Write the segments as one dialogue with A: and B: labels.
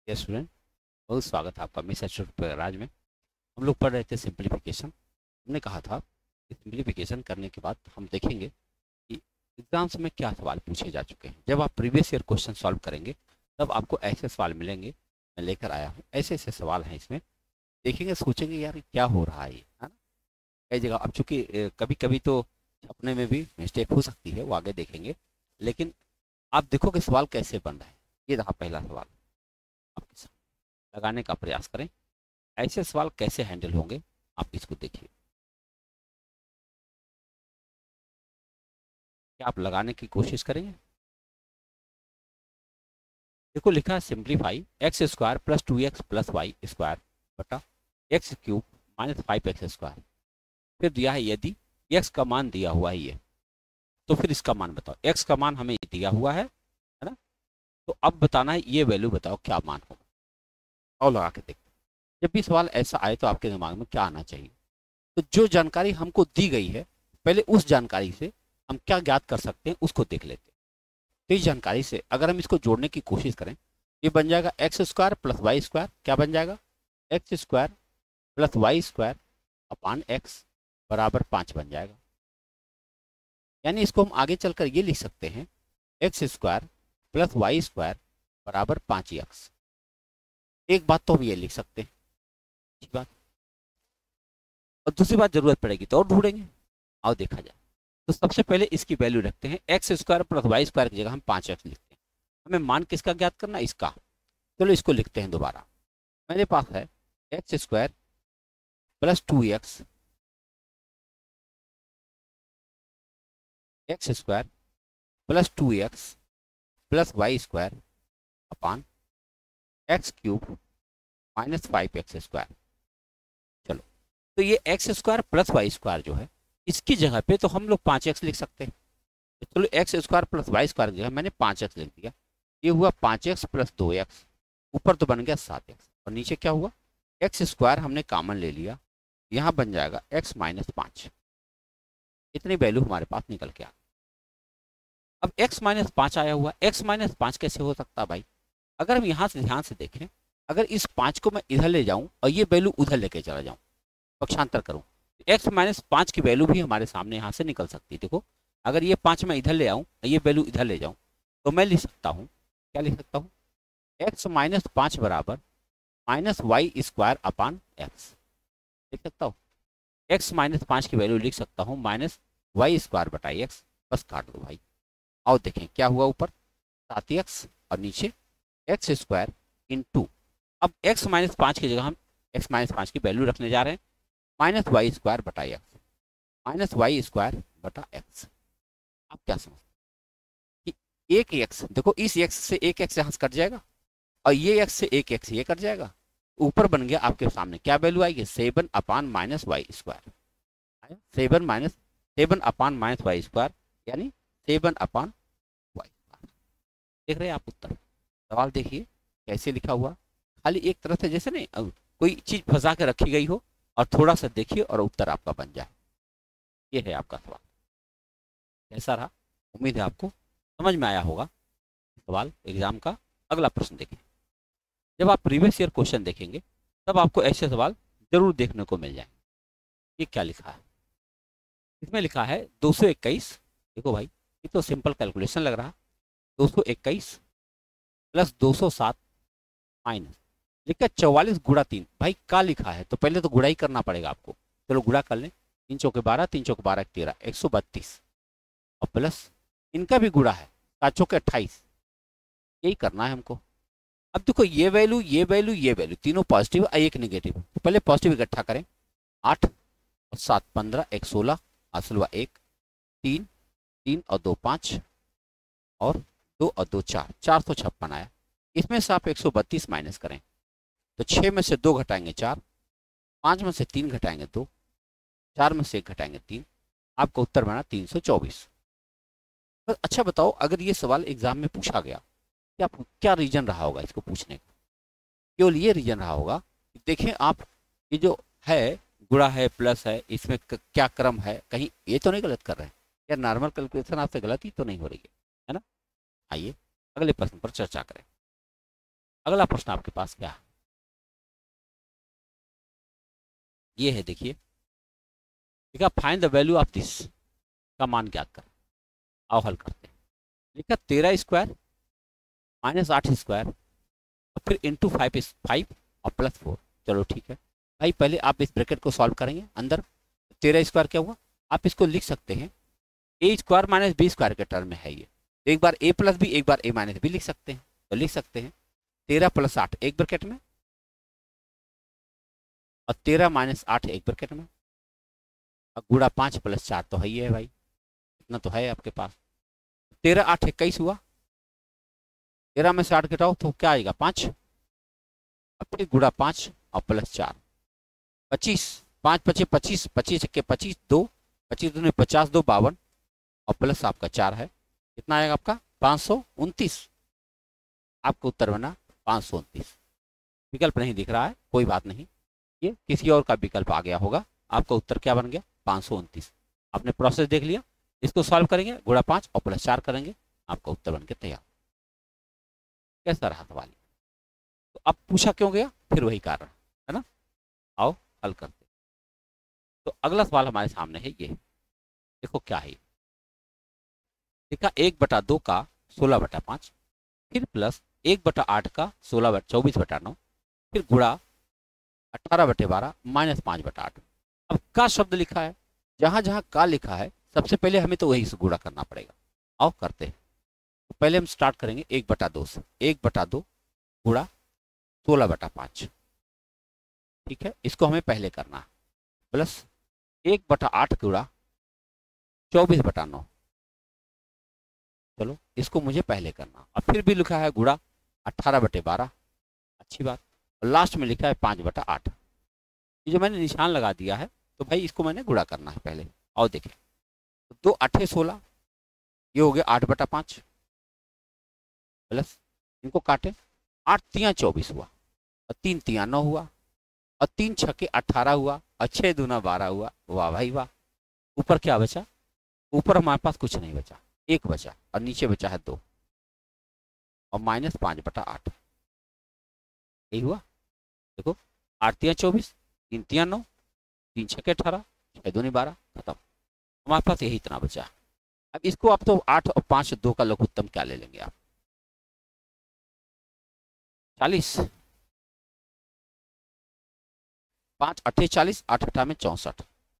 A: Yes student, बहुत स्वागत है आपका मिस राज में। हम लोग पढ़ रहे थे सिंप्लीफिकेशन। हमने कहा था कि सिंप्लीफिकेशन करने के बाद हम देखेंगे कि एग्जाम्स में क्या सवाल पूछे जा चुके हैं। जब आप प्रीवियस ईयर क्वेश्चन सॉल्व करेंगे तब आपको ऐसे सवाल मिलेंगे। मैं लेकर आया हूँ ऐसे ऐसे सवाल हैं इसमें। देखेंगे सोचेंगे यार ये क्या हो रहा है, ये है ना। कई जगह अब चूंकि कभी कभी तो छपने में भी मिस्टेक हो सकती है, वो आगे देखेंगे। लेकिन आप देखोगे सवाल कैसे बन रहा है। ये रहा पहला सवाल, आपके सामने लगाने का प्रयास करें। ऐसे सवाल कैसे हैंडल होंगे आप इसको देखिए। क्या आप लगाने की कोशिश करेंगे? देखो लिखा है simplify x square plus 2x plus y square बटा x cube minus 5x square. फिर दिया है यदि x का मान दिया हुआ है ये, तो फिर इसका मान बताओ। x का मान हमें दिया हुआ है ना। तो अब बताना है ये वैल्यू बताओ क्या मान होगा। और लगा के देखते हैं। जब भी सवाल ऐसा आए तो आपके दिमाग में क्या आना चाहिए। तो जो जानकारी हमको दी गई है, पहले उस जानकारी से हम क्या ज्ञात कर सकते हैं उसको देख लेते हैं। तो इस जानकारी से अगर हम इसको जोड़ने की कोशिश करें, ये बन जाएगा x square plus y square. क्या बन जाएगा? X square plus y square upon x बराबर 5 बन जाएगा। यानी इसको हम आगे चलकर ये लिख सकते हैं, x square plus y square बराबर 5x। एक बात तो हम ये लिख सकते हैं, ठीक बात। और दूसरी बात जरूरत पड़ेगी तो और ढूंढेंगे। आओ देखा जाए। तो सबसे पहले इसकी वैल्यू रखते हैं, x square plus y square की जगह हम 5x लिखते हैं। हमें मान किसका ज्ञात करना है? इसका। चलो इसको लिखते हैं दोबारा। मेरे पास है x square plus 2x, x square plus 2x plus y square upon x cube minus 5x square. चलो, तो ये x square plus y square जो है, इसकी जगह पे तो हम लोग 5x लिख सकते हैं। तो चलो x square plus y square की जगह मैंने 5x लिख दिया। ये हुआ 5x प्लस 2x, ऊपर तो बन गया 7x, और नीचे क्या हुआ? एक्स स्क्वायर हमने कॉमन ले लिया, यहाँ बन जाएगा x माइनस 5। इतनी वैल्यू हमारे पास निकल के आ। अब x माइनस 5 आया हुआ, x माइनस 5 कैसे हो सकता है भाई? अगर हम यहाँ से ध्यान से देखें, अगर इस 5 को मैं इधर ले जाऊं और ये वैल्यू उधर लेके चला जाऊं, पक्षांतर करूं, एक्स माइनस 5 की वैल्यू भी हमारे सामने यहाँ से निकल सकती है। देखो, अगर ये 5 मैं इधर ले आऊं और ये वैल्यू इधर ले जाऊं, तो मैं लिख सकता हूँ, क्या लिख सकता हूँ? एक्स माइनस 5 बराबर minus y square upon x लिख सकता हूँ। एक्स माइनस 5 की वैल्यू लिख सकता हूँ माइनस वाई स्क्वायर बटा एक्स। बस काट दो भाई। आओ देखें क्या हुआ। ऊपर 7x और नीचे एक्स स्क्वायर इन टू। अब एक्स माइनस 5 की जगह हम एक्स माइनस 5 की वैल्यू रखने जा रहे हैं, माइनस वाई स्क्वायर बटा एक्स, माइनस वाई स्क्वायर बटा एक्स। आप क्या समझते हैं कि एक एक्स, देखो इस एक्स से एक एक्स यहाँ से कट जाएगा और ये एक्स से एक एक्स ये कट जाएगा। ऊपर बन गया आपके सामने क्या वैल्यू आएगी? 7 upon minus y square. 7 upon minus y square, यानी 7 अपान वाई स्क्वायर। देख रहे हैं आप उत्तर? सवाल देखिए कैसे लिखा हुआ। खाली एक तरह से जैसे नहीं कोई चीज फंसा के रखी गई हो, और थोड़ा सा देखिए और उत्तर आपका बन जाए। ये है आपका सवाल। कैसा रहा? उम्मीद है आपको समझ में आया होगा सवाल। एग्जाम का अगला प्रश्न देखें। जब आप प्रीवियस ईयर क्वेश्चन देखेंगे तब आपको ऐसे सवाल जरूर देखने को मिल जाएंगे। ये क्या लिखा है? इसमें लिखा है 221। देखो भाई, ये तो सिंपल कैलकुलेशन लग रहा। 221 प्लस 207 माइनस लिखा 44 गुणा 3। भाई का लिखा है तो पहले तो गुणा ही करना पड़ेगा आपको। चलो गुणा कर लें। 3 चौके 12, 3 चौके 12 13, 132। और प्लस इनका भी गुणा है, 7 चौके 28। यही करना है हमको। अब देखो ये वैल्यू ये वैल्यू ये वैल्यू तीनों पॉजिटिव और एक निगेटिव, तो पहले पॉजिटिव इकट्ठा करें। 8 और 7 15, 1 16, हासिल हुआ 1, 3 3 और 2 5, और 2 और 2 4, 456 आया। इसमें से आप 132 माइनस करें तो 6 में से 2 घटाएंगे 4, 5 में से 3 घटाएंगे 2, 4 में से 1 घटाएंगे 3। आपका उत्तर बना 324। बस अच्छा बताओ, अगर ये सवाल एग्जाम में पूछा गया, क्या क्या रीजन रहा होगा इसको पूछने का? केवल ये रीजन रहा होगा कि देखें आप, ये जो है गुणा है प्लस है, इसमें क्या क्रम है, कहीं ये तो नहीं गलत कर रहे हैं? या नॉर्मल कैलकुलेशन आपसे गलती तो नहीं हो रही है ना? आइए अगले प्रश्न पर चर्चा करें। अगला प्रश्न आपके पास क्या है, ये है देखिए, लिखा find the value of this, का मान ज्ञात कर। आओ हल करते हैं। लिखा 13 स्क्वायर माइनस 8 स्क्वायर और फिर इंटू 5 और प्लस 4। चलो ठीक है भाई, पहले आप इस ब्रैकेट को सॉल्व करेंगे। अंदर 13 स्क्वायर क्या हुआ, आप इसको लिख सकते हैं a square minus b square के टर्म में है ये। एक बार ए प्लस बी, एक बार ए माइनस बी लिख सकते हैं। तो लिख सकते हैं 13 प्लस 8 एक ब्रैकेट में और 13 माइनस 8 एक ब्रैकेट में, और गुणा 5 प्लस 4 तो है ही है भाई, इतना तो है आपके पास। 13 8 21 हुआ, 13 में से 8 घटाओ तो क्या आएगा 5, और फिर गुणा 5 और प्लस 4 25, 5 पचे 25, 25 छक्के 25, 2 25 दूनी 50, 2 52 और प्लस आपका 4 है, कितना आएगा आपका 529। आपका उत्तर बना 529। विकल्प नहीं दिख रहा है, कोई बात नहीं, ये किसी और का विकल्प आ गया होगा। आपका उत्तर क्या बन गया 529। आपने प्रोसेस देख लिया, इसको सॉल्व करेंगे, गुणा 5 और प्लस 4 करेंगे, आपका उत्तर बन के तैयार। कैसा रहा सवाल, तो अब पूछा क्यों गया, फिर वही कारण है ना। आओ हल करते। तो अगला सवाल हमारे सामने है ये, देखो क्या है, देखा 1/2 का 16/5, फिर प्लस 1/8 का 24/9, फिर गुणा 18/12 माइनस 5/8। अब का शब्द लिखा है, जहां जहां का लिखा है सबसे पहले हमें तो वही से गुणा करना पड़ेगा। आओ करते हैं। तो पहले हम स्टार्ट करेंगे 1/2 से, 1/2 गुणा 16/5, ठीक है, इसको हमें पहले करना है, प्लस 1/8 गुणा 24/9, चलो इसको मुझे पहले करना, और फिर भी लिखा है गुणा 18/12, अच्छी बात, और लास्ट में लिखा है 5/8। ये जो मैंने निशान लगा दिया है, तो भाई इसको मैंने गुणा करना है पहले। और देखें तो 2 8 16, ये हो गया 8/5, प्लस इनको काटे 8 3 24 हुआ, और 3 3 9 हुआ, और 3 6 18 हुआ, और 6 दूना 12 हुआ। वाह भाई वाह। ऊपर क्या बचा, ऊपर हमारे पास कुछ नहीं बचा, 1 बचा, और नीचे बचा है 2, और माइनस 5/8, यही हुआ। देखो 8 3 24, 3 3 9, 3 6 18, 6 दूनी 12, खत्म। हमारे पास यही इतना बचा। अब इसको आप तो 8 और 5 2 का लघुत्तम क्या ले लेंगे आप, 40, 5 8 40, 8 8 में 64,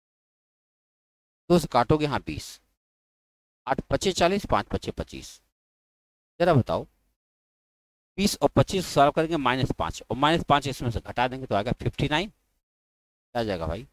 A: 2 से काटोगे हाँ 20, 8 5 40, 5 5 25। जरा बताओ 20 और 25 सॉल्व करेंगे -5, और -5 इसमें से घटा देंगे तो आएगा 59। क्या जाएगा भाई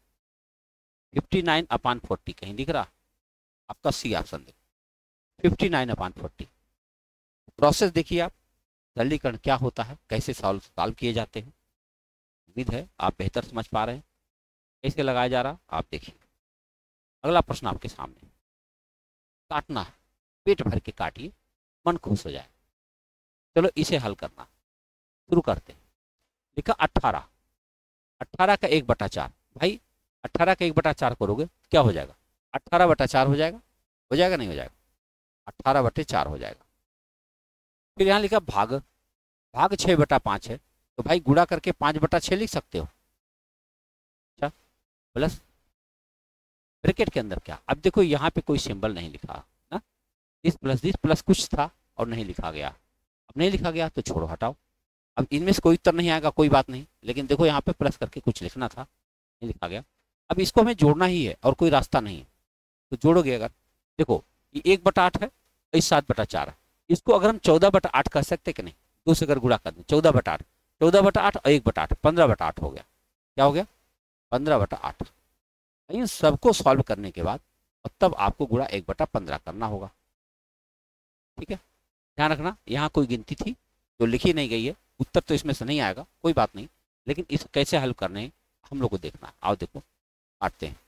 A: 59/40, कहीं दिख रहा, आपका सी ऑप्शन देखो 59/40। प्रोसेस देखिए आप, सरलीकरण क्या होता है, कैसे सॉल्व किए जाते हैं। उम्मीद है आप बेहतर समझ पा रहे हैं कैसे लगाया जा रहा। आप देखिए अगला प्रश्न आपके सामने, काटना है, पेट भर के काटिए, मन खुश हो जाए। चलो इसे हल करना शुरू करते हैं। लिखा 18, 18 का 1/4, भाई 18 का 1/4 करोगे क्या हो जाएगा, 18/4 हो जाएगा, हो जाएगा नहीं हो जाएगा, 18/4 हो जाएगा। फिर यहाँ लिखा भाग, भाग 6/5 है, तो भाई गुणा करके 5/6 लिख सकते हो। अच्छा, प्लस ब्रैकेट के अंदर क्या, अब देखो यहाँ पे कोई सिंबल नहीं लिखा ना, दिस प्लस कुछ था और नहीं लिखा गया। अब नहीं लिखा गया तो छोड़ो हटाओ, अब इनमें से कोई उत्तर नहीं आएगा, कोई बात नहीं, लेकिन देखो यहाँ पे प्लस करके कुछ लिखना था, नहीं लिखा गया। अब इसको हमें जोड़ना ही है और कोई रास्ता नहीं है, तो जोड़ोगे अगर, देखो ये 1/8 है, इस 7/4 है, इसको अगर हम 14/8 कर सकते कि नहीं, 2 से अगर गुणा कर दें 14/8, 14/8 और 1/8, 15/8 हो गया। क्या हो गया 15/8। इन सबको सॉल्व करने के बाद और तब आपको गुणा 1/15 करना होगा, ठीक है। ध्यान रखना यहाँ कोई गिनती थी जो लिखी नहीं गई है, उत्तर तो इसमें से नहीं आएगा, कोई बात नहीं, लेकिन इस कैसे हल करने हम लोग को देखना है। आओ देखो काटते हैं,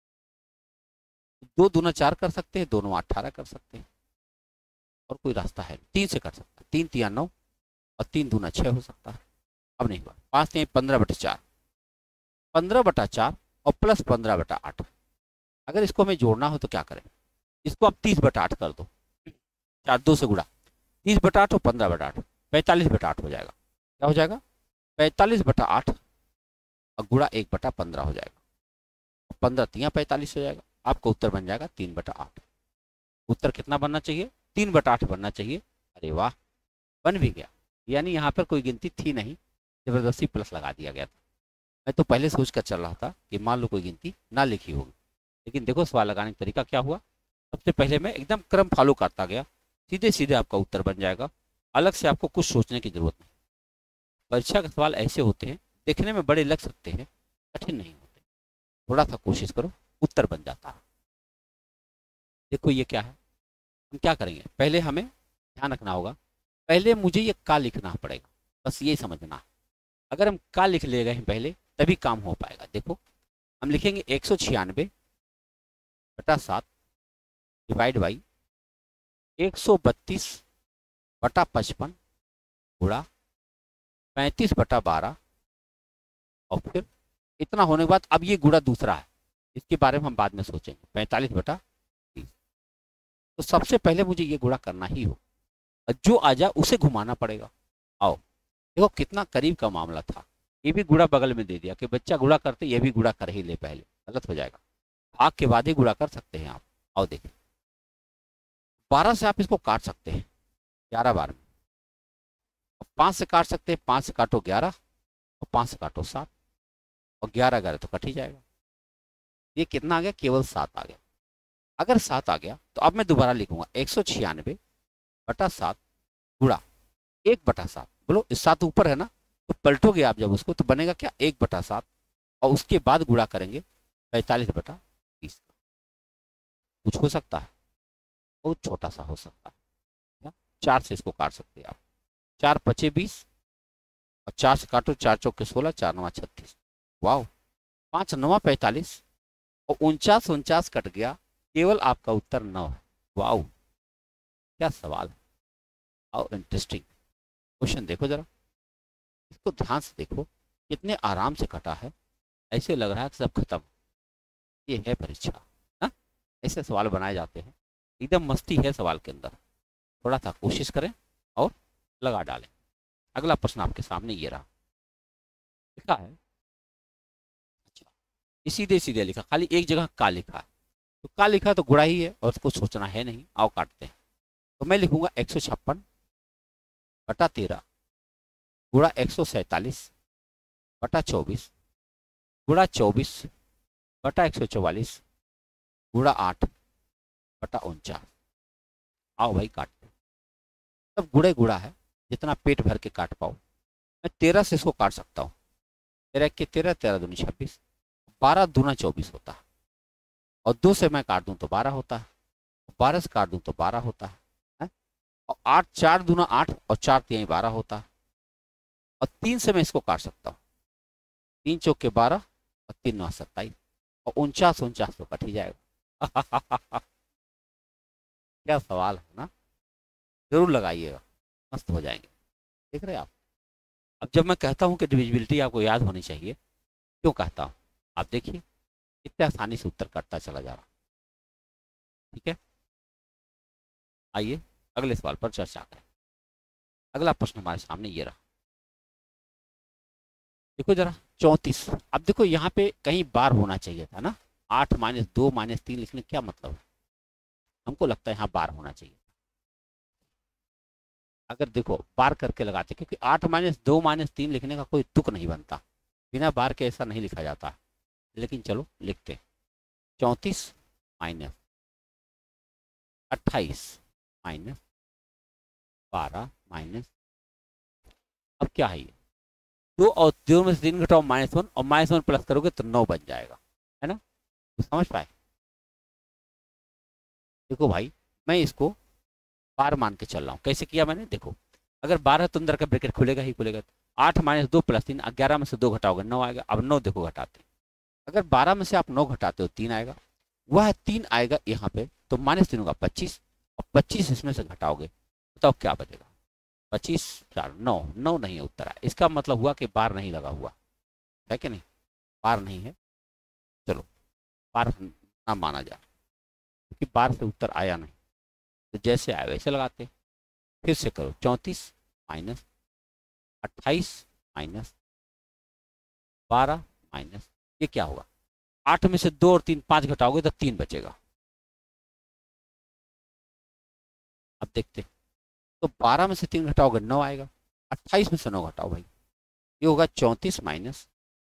A: 2 दूना 4 कर सकते हैं, दोनों 18 कर सकते हैं, और कोई रास्ता है 3 से कर सकते हैं, 3 3 9 और 3 दूना 6 हो सकता है। अब नहीं हुआ, 5 3 15/4, 15/4 और प्लस 15/8। अगर इसको हमें जोड़ना हो तो क्या करें, इसको आप 30/8 कर दो, 4 2 से गुणा, 30/8 और 15/8, 45/8 हो जाएगा। क्या हो जाएगा, 45/8 और गुणा 1/15 हो जाएगा। 15 तिया 45 हो जाएगा। आपका उत्तर बन जाएगा 3/8। उत्तर कितना बनना चाहिए, 3/8 बनना चाहिए। अरे वाह, बन भी गया। यानी यहाँ पर कोई गिनती थी नहीं, जबरदस्ती प्लस लगा दिया गया था। मैं तो पहले सोच कर चल रहा था कि मान लो कोई गिनती ना लिखी होगी, लेकिन देखो सवाल लगाने का तरीका क्या हुआ। सबसे पहले मैं एकदम क्रम फॉलो करता गया, सीधे सीधे आपका उत्तर बन जाएगा। अलग से आपको कुछ सोचने की जरूरत नहीं। परीक्षा के सवाल ऐसे होते हैं, देखने में बड़े लग सकते हैं, कठिन नहीं होते। थोड़ा सा कोशिश करो, उत्तर बन जाता है। देखो ये क्या है, हम क्या करेंगे, पहले हमें ध्यान रखना होगा, पहले मुझे ये का लिखना पड़ेगा, बस ये समझना है। अगर हम का लिख ले गए पहले, तभी काम हो पाएगा। देखो हम लिखेंगे 196/7 डिवाइड बाई 132/55 गुणा 35/12, और फिर इतना होने के बाद अब ये गुणा दूसरा है, इसके बारे में हम बाद में सोचेंगे, 45/30। तो सबसे पहले मुझे ये गुणा करना ही हो, और जो आ जाए उसे घुमाना पड़ेगा। आओ देखो कितना करीब का मामला था। ये भी गुणा बगल में दे दिया कि बच्चा गुणा करते ये भी गुणा कर ही ले, पहले गलत हो जाएगा। भाग के बाद ही गुणा कर सकते हैं आप। आओ देखिए, 12 से आप इसको काट सकते हैं 11 बार में, 5 से काट सकते हैं, 5 से काटो 11 और 5 से काटो 7, और 11 11 तो कट ही जाएगा। ये कितना आ गया, केवल 7 आ गया। अगर 7 आ गया तो अब मैं दोबारा लिखूंगा 196/7 गुणा 1/7। बोलो इस 7 ऊपर है ना, तो पलटोगे आप जब उसको तो बनेगा क्या, 1/7, और उसके बाद गुणा करेंगे 45/30 का। कुछ हो सकता है, बहुत छोटा सा हो सकता है। 4 से इसको काट सकते हैं आप, 4 पचे 20, और 4 से काटो, 4 चौके 16, 4 9 36। वाह, 5 9 45, और 49 कट गया, केवल आपका उत्तर 9 है। वाह, क्या सवाल है और इंटरेस्टिंग क्वेश्चन। देखो जरा इसको ध्यान से देखो, कितने आराम से कटा है, ऐसे लग रहा है कि सब खत्म। ये है परीक्षा, हाँ, ऐसे सवाल बनाए जाते हैं, एकदम मस्ती है सवाल के अंदर। थोड़ा सा कोशिश करें और लगा डालें। अगला प्रश्न आपके सामने ये रहा, लिखा है, अच्छा ये सीधे सीधे लिखा, खाली एक जगह का लिखा है, तो का लिखा तो गुणा ही है और उसको सोचना है नहीं। आओ काटते हैं। तो मैं लिखूंगा 156/13 गुणा 147/24 गुणा 24/144 गुणा 8/49। आओ भाई काटते हैं। सब गुड़े गुड़ा है, जितना पेट भर के काट पाओ। मैं 13 से इसको काट सकता हूँ, 13 के 13, 13 दूनी 26, 12 दूना 24 होता है, और 2 से मैं काट दूं तो 12 होता है, 12 से काट दूं तो 12 होता है? और 8 4 दूना 8, और 4 3 12 होता है, और 3 से मैं इसको काट सकता हूँ, 3 चौके 12 और 3 9 27, और 49 तो कट ही जाएगा। क्या सवाल है ना, जरूर लगाइएगा, मस्त हो जाएंगे। देख रहे हैं आप। अब जब मैं कहता हूँ कि डिविजिबिलिटी आपको याद होनी चाहिए, क्यों कहता हूँ, आप देखिए कितने आसानी से उत्तर कटता चला जा रहा। ठीक है, आइए अगले सवाल पर चर्चा करें। अगला प्रश्न हमारे सामने ये रहा, देखो जरा 34। अब देखो यहाँ पे कहीं बार होना चाहिए था ना, 8 - 2 - 3 लिखने क्या मतलब है, हमको लगता है यहाँ बार होना चाहिए। अगर देखो बार करके लगाते, क्योंकि 8 - 2 - 3 लिखने का कोई तुक नहीं बनता, बिना बार के ऐसा नहीं लिखा जाता। लेकिन चलो लिखते हैं, 34 - 28 - 12 अब क्या है ये, 2 और 2 में से 3 घटाओ -1, और -1 प्लस करोगे तो 9 बन जाएगा, है ना। तो समझ पाए। देखो भाई मैं इसको बार मान के चल रहा हूँ, कैसे किया मैंने, देखो अगर 12 तो अंदर का ब्रैकेट खुलेगा ही खुलेगा। 8 - 2 + 3, 11 में से 2 घटाओगे 9 आएगा। अब 9 देखो घटाते, अगर 12 में से आप 9 घटाते हो 3 आएगा, वह 3 आएगा यहाँ पे, तो -3 होगा 25, और 25 इसमें से घटाओगे, बताओ क्या बचेगा, 25 4 9, 9 नहीं है उत्तर है। इसका मतलब हुआ कि बार नहीं लगा हुआ है कि नहीं, बार नहीं है। चलो बार ना माना जाए, क्योंकि बार से उत्तर आया नहीं, तो जैसे आए वैसे लगाते। फिर से करो, 34 - 28 माइनस 12 माइनस, ये क्या होगा, 8 में से 2 और 3, 5 घटाओगे तो 3 बचेगा। अब देखते हैं, तो 12 में से 3 घटाओगे 9 आएगा, 28 में से 9 घटाओ भाई, ये होगा 34 माइनस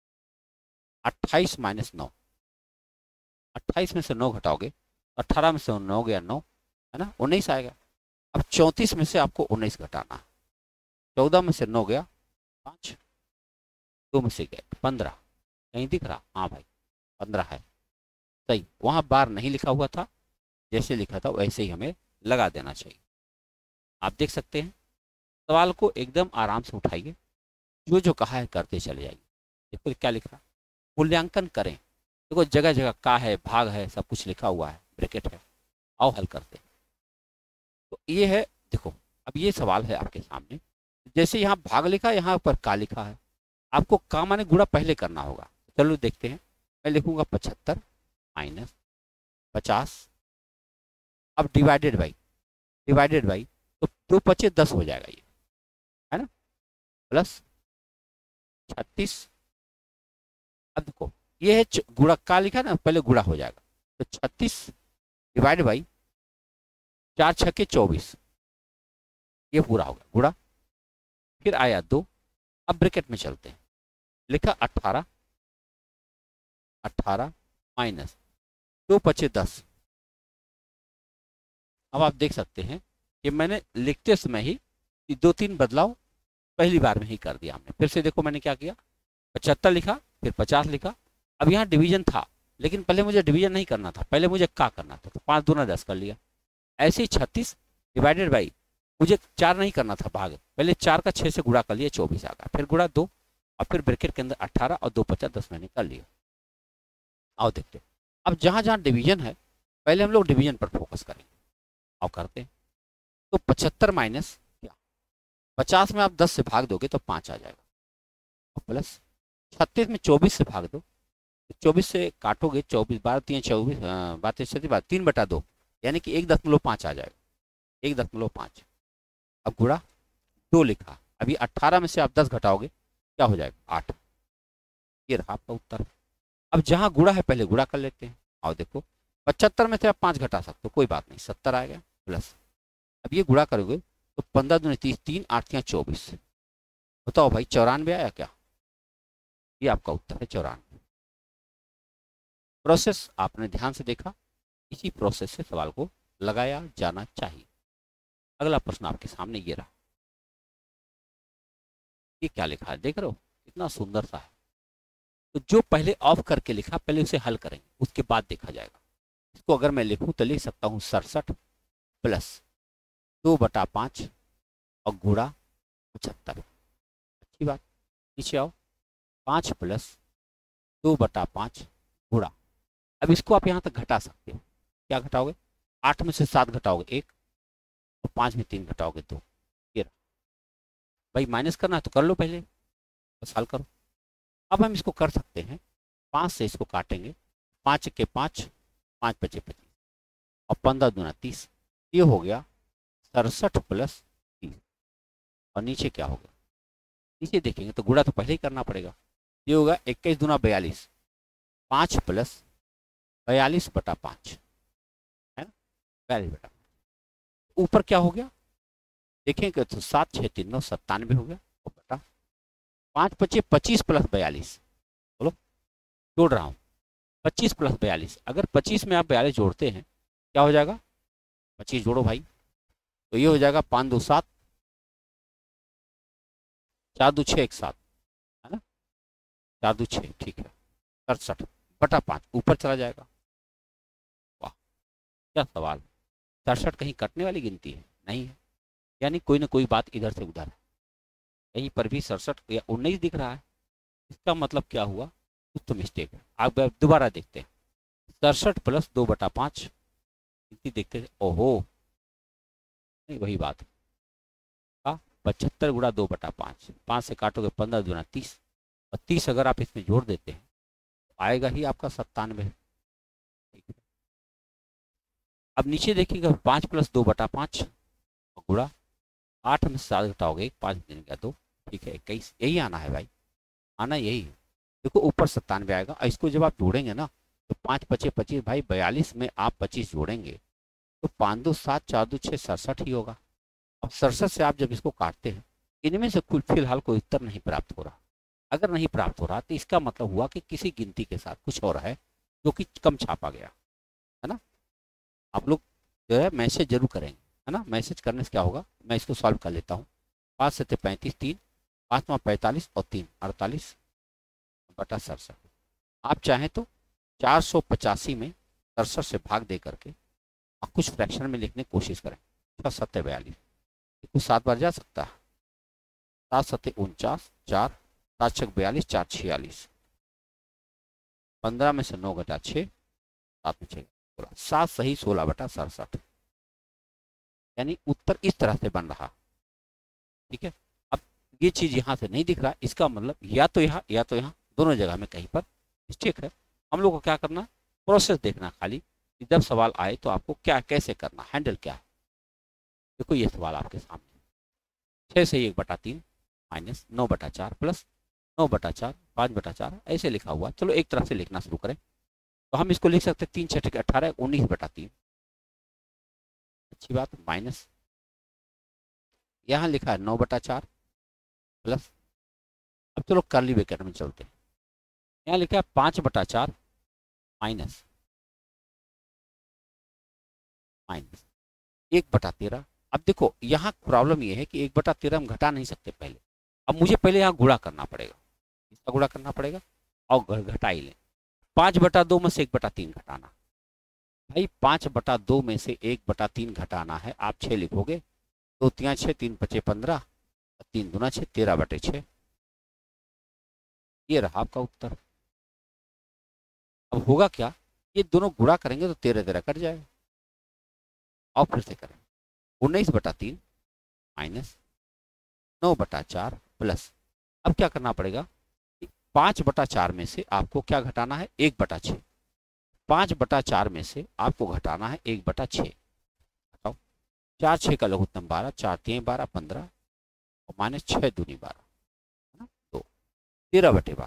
A: 28 माइनस 9, 28 में से 9 घटाओगे, 18 में से 9 गया 9, है ना, 19 आएगा। अब 34 में से आपको 19 घटाना, 14 में से 9 गया 5, 2 में से गया 15, कहीं दिख रहा, हाँ भाई 15 है, सही, वहाँ बार नहीं लिखा हुआ था, जैसे लिखा था वैसे ही हमें लगा देना चाहिए। आप देख सकते हैं, सवाल को एकदम आराम से उठाइए, जो जो कहा है करते चले जाइए। देखो क्या लिखा, मूल्यांकन करें, देखो जगह जगह का है, भाग है, सब कुछ लिखा हुआ है, ब्रैकेट है, आओ हल करते हैं। तो ये है, देखो अब ये सवाल है आपके सामने, जैसे यहाँ भाग लिखा है, यहाँ पर का लिखा है, आपको का माने गुणा पहले करना होगा। चलो देखते हैं, मैं लिखूंगा 75 माइनस 50, अब डिवाइडेड बाई, तो 2 पचे 10 हो जाएगा ये, है ना, प्लस 36, अब देखो ये है गुणा, का लिखा ना, पहले गुणा हो जाएगा, तो 36 डिवाइड बाई 4 छक्के 24, ये पूरा होगा गुणा, फिर आया 2, अब ब्रैकेट में चलते हैं, लिखा 18 माइनस 2 पचे 10। अब आप देख सकते हैं कि मैंने लिखते समय ही 2-3 बदलाव पहली बार में ही कर दिया हमने। फिर से देखो मैंने क्या किया, 75 लिखा, फिर 50 लिखा, अब यहाँ डिवीजन था, लेकिन पहले मुझे डिवीजन नहीं करना था, पहले मुझे का करना था, तो 5 दूना 10 कर लिया। ऐसे ही 36 डिवाइडेड बाई, मुझे 4 नहीं करना था भाग, पहले 4 का 6 से गुणा कर लिया, 24 आ गया, फिर गुणा 2, और फिर ब्रैकेट के अंदर 18 और 2 50 10 मैंने कर लिया। आओ देखते हैं, अब जहाँ जहाँ डिवीजन है पहले हम लोग डिवीजन पर फोकस करेंगे, आओ करते हैं। तो 75 माइनस क्या, 50 में आप 10 से भाग दोगे तो 5 आ जाएगा, और प्लस 36 में 24 से भाग दो, 24 से काटोगे, 24 12 3 24, 3/2, यानी कि 1.5 आ जाएगा, 1.5। अब गुणा 2 लिखा, अभी 18 में से आप 10 घटाओगे क्या हो जाएगा 8, ये रहा आपका उत्तर। अब जहां गुणा है पहले गुणा कर लेते हैं, आओ देखो 75 में से आप 5 घटा सकते हो, कोई बात नहीं, 70 आ गया, प्लस अब ये गुणा करोगे तो 15 दूनी 30, 3 8 24, बताओ भाई 94 आया क्या, ये आपका उत्तर है 94। प्रोसेस आपने ध्यान से देखा, इसी प्रोसेस से सवाल को लगाया जाना चाहिए। अगला प्रश्न आपके सामने ये रहा, ये क्या लिखा है देख रहे हो, इतना सुंदर सा है, तो जो पहले ऑफ करके लिखा पहले उसे हल करेंगे, उसके बाद देखा जाएगा। इसको अगर मैं लिखूं तो लिख सकता हूं 67 प्लस 2/5 और गुणा 75, अच्छी बात, नीचे आओ, 5 प्लस 2/5 गुणा, अब इसको आप यहाँ तक घटा सकते हो, क्या घटाओगे, 8 में से 7 घटाओगे 1, और 5 में 3 घटाओगे 2, ये भाई माइनस करना है तो कर लो, पहले बस हल करो। अब हम इसको कर सकते हैं, 5 से इसको काटेंगे, 5 के 5, 5 बचे 25, और 15 दूना 30, ये हो गया 67 प्लस 30, और नीचे क्या होगा, नीचे देखेंगे तो गुणा तो पहले ही करना पड़ेगा, ये होगा 21 दूना 42, 5 प्लस 42/5, है ना, 42/5, ऊपर क्या हो गया देखेंगे तो 7 6 3 9 97 हो गया, और बटा 5 बचे 25 प्लस 42, बोलो जोड़ रहा हूँ 25 प्लस 42, अगर 25 में आप 42 जोड़ते हैं क्या हो जाएगा, 25 जोड़ो भाई, तो ये हो जाएगा 5 2 7, 4 2 6 1 7, है ना, 4 2 6, ठीक है, 67/5 ऊपर चला जाएगा। वाह क्या सवाल, 67 कहीं कटने वाली गिनती है नहीं है, यानी कोई ना कोई बात इधर से उधर है, कहीं पर भी 67 या 19 दिख रहा है, इसका मतलब क्या हुआ, कुछ तो मिस्टेक है। आप दोबारा देखते हैं, 67 प्लस 2/5 गिनती देखते हैं, ओहो नहीं वही बात है, 75 गुणा 2/5, 5 से काटोगे 15 दूना 30, और 30 अगर आप इसमें जोड़ देते हैं तो आएगा ही आपका 97, ठीक है। अब नीचे देखिएगा 5 प्लस 2/5 गुणा 8 में 7 घटाओगे 5 दिन का 2, ठीक है 21, यही आना है भाई, आना यही है। देखो ऊपर 97 आएगा और इसको जब आप जोड़ेंगे ना तो 5 पचे 25 भाई, 42 में आप 25 जोड़ेंगे तो 5 2 7 4 2 6 67 ही होगा। अब 67 से आप जब इसको काटते हैं, इनमें से कुल फिलहाल कोई उत्तर नहीं प्राप्त हो रहा। अगर नहीं प्राप्त हो रहा तो इसका मतलब हुआ कि किसी गिनती के साथ कुछ और है जो कि कम छापा गया है ना। आप लोग जो है मैसेज जरूर करेंगे, है ना। मैसेज करने से क्या होगा, मैं इसको सॉल्व कर लेता हूँ। 5 7 35, 3 5 45 और 3 48 बटा 67। आप चाहें तो 485 में 67 से भाग दे करके और कुछ फ्रैक्शन में लिखने की कोशिश करें। 6 7 42, कुछ 7 बार जा सकता है। 7 7 49, 4 7 6 42, 4 46, 15 में से 9 घटा 6, 7 में 6 16, 7 सही 16 बटा 67। यानी उत्तर इस तरह से बन रहा। ठीक है, अब ये चीज यहाँ से नहीं दिख रहा, इसका मतलब या तो यहाँ या तो यहाँ, दोनों जगह में कहीं पर मिस्टेक है। हम लोग को क्या करना, प्रोसेस देखना खाली, कि जब सवाल आए तो आपको क्या कैसे करना, हैंडल क्या है। देखो ये सवाल आपके सामने, 6 से 1/3 माइनस 9/4 प्लस 9/4 5/4 ऐसे लिखा हुआ। चलो एक तरफ से लिखना शुरू करें तो हम इसको लिख सकते हैं 3 6 18 19/3, अच्छी बात, माइनस यहाँ लिखा है 9/4 प्लस, अब चलो कर्ली ब्रैकेट में चलते हैं, यहाँ लिखा है 5/4 माइनस 1/13। अब देखो यहाँ प्रॉब्लम ये है कि 1/13 हम घटा नहीं सकते पहले, अब मुझे पहले यहाँ गुणा करना पड़ेगा, इसका गुणा करना पड़ेगा और घटा ही लें। 5/2 में से 1/3 घटाना, भाई 5/2 में से 1/3 घटाना है। आप 6 लिखोगे, 2 3 6 3 5 15, 3 दूना 6 13/6, ये रहा आपका उत्तर। अब होगा क्या, ये दोनों गुणा करेंगे तो 13 13 कट जाएगा। और फिर से करें, 19/3 माइनस 9/4 प्लस, अब क्या करना पड़ेगा, 5/4 में से आपको क्या घटाना है, 1/6। 5/4 में से आपको घटाना है 1/6। बताओ, 4 6 का लघुत्तम 12, 4 3 12 15 और माइनस 6 दूनी 12, है ना, तो 13/12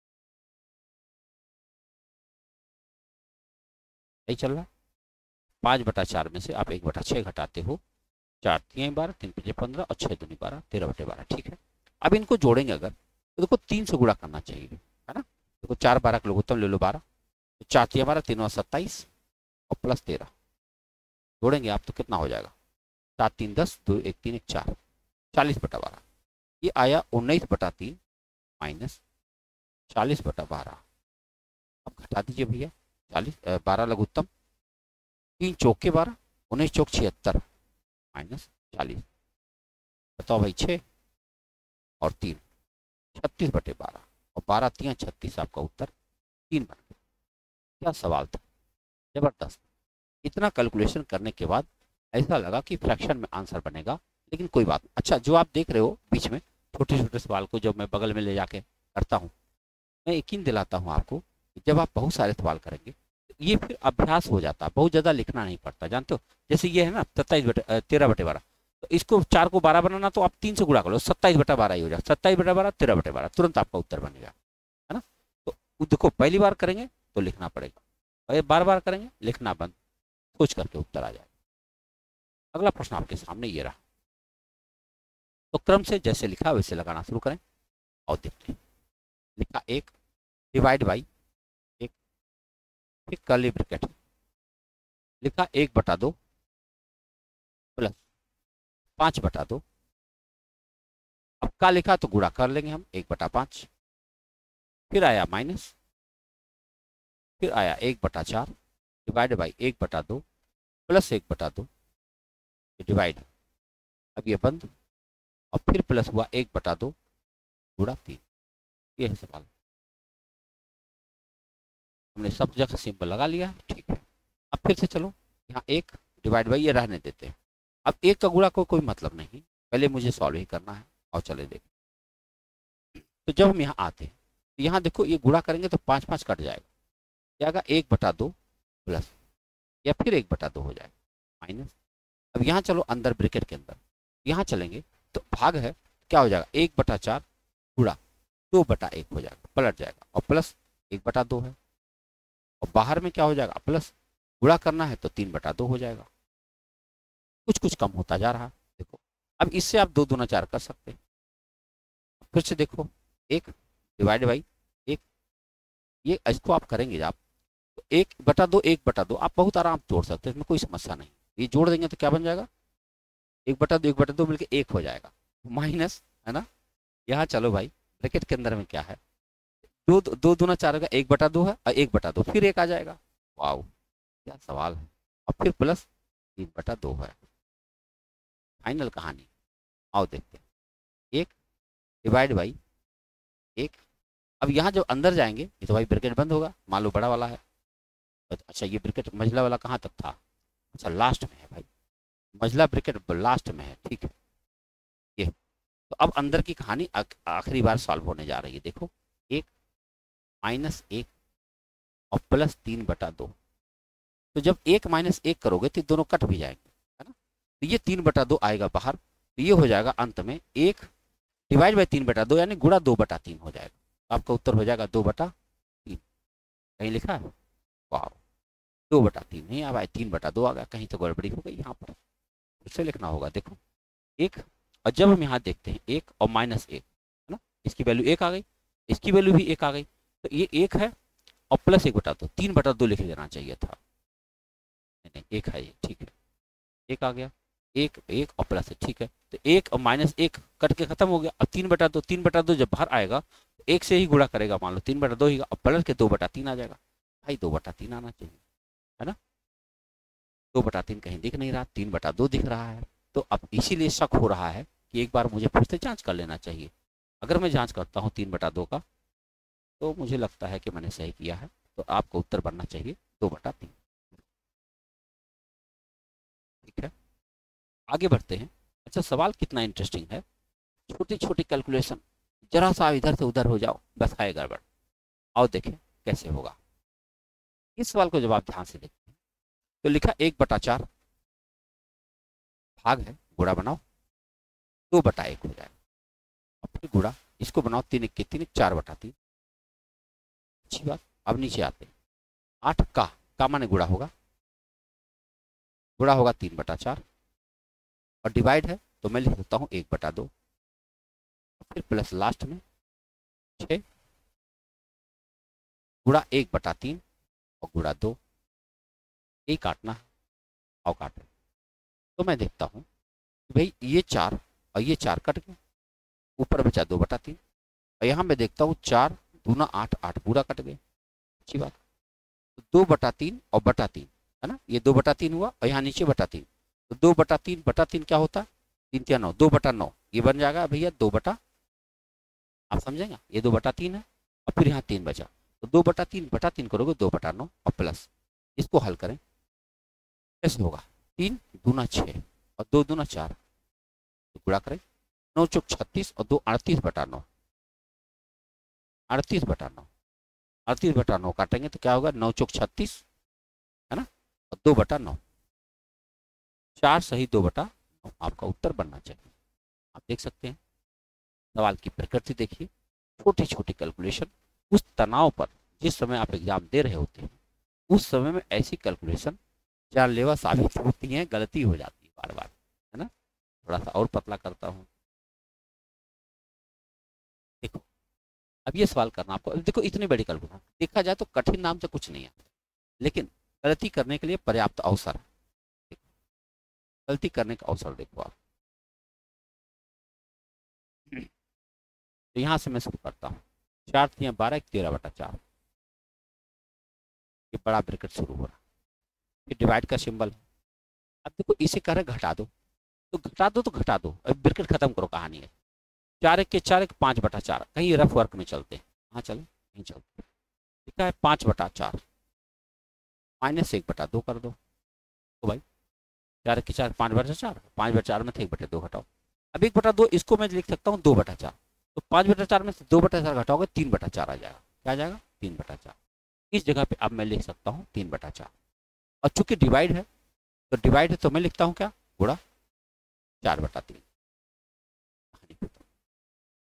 A: यही चल रहा है। 5/4 में से आप 1/6 घटाते हो, 4 3 12 3 5 15 और 6 दूनी 12, 13/12। ठीक है, अब इनको जोड़ेंगे अगर तो देखो 3 से गुणा करना चाहिए, है ना। देखो 4 12 का लघुत्तम ले लो 12, तो 4 3 12 3 और 27 और प्लस 13, जोड़ेंगे आप तो कितना हो जाएगा, 7 3 10 2 1 3 1 4, 40/12। ये आया 19/3 माइनस 40/12। अब घटा दीजिए भैया, 40 12 लघुत्तम, 3 चौके 12, 19 चौक 76 माइनस 40, बताओ भाई 6 और 3 36/12 और 12 3 36, आपका उत्तर 3 बन गया। क्या सवाल था, जबरदस्त। इतना कैलकुलेशन करने के बाद ऐसा लगा कि फ्रैक्शन में आंसर बनेगा, लेकिन कोई बात नहीं। अच्छा, जो आप देख रहे हो बीच में छोटे छोटे सवाल को जब मैं बगल में ले जाके करता हूँ, मैं यकीन दिलाता हूँ आपको कि जब आप बहुत सारे सवाल करेंगे तो ये फिर अभ्यास हो जाता है, बहुत ज़्यादा लिखना नहीं पड़ता। जानते हो, जैसे ये है ना 13/12, तो इसको 4 को 12 बनाना तो आप 3 से गुणा कर लो, 27/12 ही हो जाएगा, 27/12 13/12, तुरंत आपका उत्तर बनेगा, है ना। तो देखो पहली बार करेंगे तो लिखना पड़ेगा, और बार बार करेंगे लिखना बंद, सोच करके उत्तर आ जाएगा। अगला प्रश्न आपके सामने ये रहा, तो क्रम से जैसे लिखा वैसे लगाना शुरू करें और देखते हैं। लिखा 1 डिवाइड बाई 1, फिर कर्ली ब्रैकेट, लिखा 1/2 प्लस 5/2। अब का लिखा तो गुणा कर लेंगे हम, 1/5, फिर आया माइनस, फिर आया 1/4 डिवाइड बाई 1/2 प्लस 1/2 डिवाइड, अब ये बंद, और फिर प्लस हुआ 1/2 गुणा 3। ये है सवाल, हमने सब जगह सिंबल लगा लिया, ठीक है। अब फिर से चलो, यहाँ 1 डिवाइड बाई ये रहने देते हैं। अब 1 का गुणा को कोई मतलब नहीं, पहले मुझे सॉल्व ही करना है, और चले देखें। तो जब हम यहाँ आते हैं तो यहाँ देखो ये गुणा करेंगे तो 5 5 कट जाएगा, क्या आएगा 1/2 प्लस, या फिर 1/2 हो जाएगा माइनस। अब यहाँ चलो अंदर ब्रैकेट के अंदर, यहाँ चलेंगे तो भाग है, क्या हो जाएगा 1/4 गुणा 2/1 हो जाएगा, पलट जाएगा, और प्लस 1/2 है, और बाहर में क्या हो जाएगा प्लस, गुणा करना है तो 3/2 हो जाएगा। कुछ कुछ कम होता जा रहा है। देखो अब इससे आप 2 दूना 4 कर सकते हैं। फिर से देखो 1 डिवाइड बाई 1, ये इसको आप करेंगे आप तो 1/2 1/2 आप बहुत आराम से जोड़ सकते हैं, इसमें कोई समस्या नहीं। ये जोड़ देंगे तो क्या बन जाएगा 1/2 1/2 मिलकर 1 हो जाएगा, माइनस, है ना। यहाँ चलो भाई ब्रैकेट के अंदर में क्या है, 2 दूना 4 का 1/2 है, और 1/2 फिर 1 आ जाएगा। वाओ क्या सवाल है। और फिर प्लस 3/2 है, फाइनल कहानी। आओ देखते हैं 1 डिवाइड बाई 1। अब यहाँ जब अंदर जाएंगे ये तो भाई ब्रैकेट बंद होगा, मान लो बड़ा वाला है। अच्छा ये ब्रैकेट मझला वाला कहाँ तक था, अच्छा लास्ट में है भाई, मझला ब्रैकेट लास्ट में है, ठीक है। ये तो अब अंदर की कहानी आखिरी बार सॉल्व होने जा रही है। देखो 1 -1 और प्लस 3/2, तो जब 1 - 1 करोगे तो दोनों कट भी जाएंगे, है ना। तो ये 3/2 आएगा बाहर, तो ये हो जाएगा अंत में 1 डिवाइड बाई 3/2 यानी गुणा 2/3 हो जाएगा। आपका उत्तर हो जाएगा 2/3। कहीं लिखा है वाह 2/3 नहीं आ भाई 3/2 आ गया, कहीं तो गड़बड़ी हो गई यहाँ पर, उससे लिखना होगा। देखो 1, और जब हम यहाँ देखते हैं 1 और -1, है ना, इसकी वैल्यू 1 आ गई, इसकी वैल्यू भी 1 आ गई, तो ये 1 है और प्लस 1/2, 3/2 लिख लेना चाहिए था। नहीं 1 है ये, ठीक है 1 आ गया, 1 1 और प्लस है, ठीक है। तो 1 और -1 कट के खत्म हो गया। अब 3/2 जब बाहर आएगा तो 1 से ही गुणा करेगा, मान लो 3/2 ही, और प्लस के 2/3 आ जाएगा। भाई 2/3 आना चाहिए, है ना। 2/3 कहीं दिख नहीं रहा, 3/2 दिख रहा है। तो अब इसीलिए शक हो रहा है कि एक बार मुझे फिर से जांच कर लेना चाहिए। अगर मैं जांच करता हूँ 3/2 का, तो मुझे लगता है कि मैंने सही किया है, तो आपको उत्तर बनना चाहिए 2/3। ठीक है आगे बढ़ते हैं। अच्छा सवाल कितना इंटरेस्टिंग है, छोटी छोटी कैलकुलेशन, जरा सा इधर से उधर हो जाओ बस है गड़बड़। आओ देखें कैसे होगा। इस सवाल को जब आप ध्यान से देखते हैं तो लिखा 1/4 भाग है, गुणा बनाओ 2/1 हो जाएगा, और फिर गुणा इसको बनाओ 3 1 3 4/3। अच्छी बात। अब नीचे आते हैं 8 का माने गुणा होगा, गुणा होगा 3/4, और डिवाइड है तो मैं लिख देता हूँ 1/2, फिर प्लस लास्ट में 6 गुणा 1/3 और गुणा 2, ये काटना है और काटे। तो मैं देखता हूँ भाई ये 4 और ये 4 कट गए, ऊपर बचा 2/3, और यहाँ मैं देखता हूँ 4 दूना 8 8 पूरा कट गए। अच्छी बात। तो 2/3 और /3 है ना, ये 2/3 हुआ, और यहाँ नीचे /3, तो 2/3 क्या होता है 3 3 9 2/9, ये बन जाएगा भैया 2 आप समझेंगे, ये 2/3 है, और फिर यहाँ 3 बचा, तो 2/3 करोगे 2/9 और प्लस इसको हल करें कैसे होगा, 3 दूना 6 और 2 दूना 4, तो गुणा करें 9 चौक 36 और 2 38/9, 38/9, 38/9 काटेंगे तो क्या होगा 9 चौक 36, है ना, और 2/9, 4 सही 2/9 आपका उत्तर बनना चाहिए। आप देख सकते हैं सवाल की प्रकृति देखिए, छोटी छोटी कैलकुलेशन, उस तनाव पर जिस समय आप एग्जाम दे रहे होते हैं उस समय में ऐसी कैलकुलेशन जानलेवा साबित होती हैं, गलती हो जाती है बार बार, है ना। थोड़ा सा और पतला करता हूँ। देखो अब ये सवाल करना आपको, देखो इतनी बड़ी कैलकुलेशन देखा जाए तो कठिन नाम से कुछ नहीं है, लेकिन गलती करने के लिए पर्याप्त अवसर है। गलती करने का अवसर देखो आप। तो यहाँ से मैं शुरू करता हूँ, 4 3 12 13/4, ये बड़ा ब्रैकेट शुरू हो रहा, ये डिवाइड का सिंबल है। अब देखो इसे कह रहे घटा दो, तो घटा दो तो घटा दो, अब ब्रैकेट खत्म करो, कहानी है 4 1 के 4 1 5/4, कहीं रफ वर्क में चलते हैं, हाँ चलो कहीं चलते लिखा है 5/4 -1/2 कर दो, तो भाई 4 1 के 4 5/4, 5/4 में से 1/2 घटाओ। अब 1/2 इसको मैं लिख सकता हूँ 2/4, तो 5/4 में से 2/4 घटाओगे 3/4 आ जाएगा, क्या आ जाएगा 3/4। इस जगह पे अब मैं लिख सकता हूँ 3/4, और चूंकि डिवाइड है तो डिवाइड है तो मैं लिखता हूँ क्या गुणा 4/3।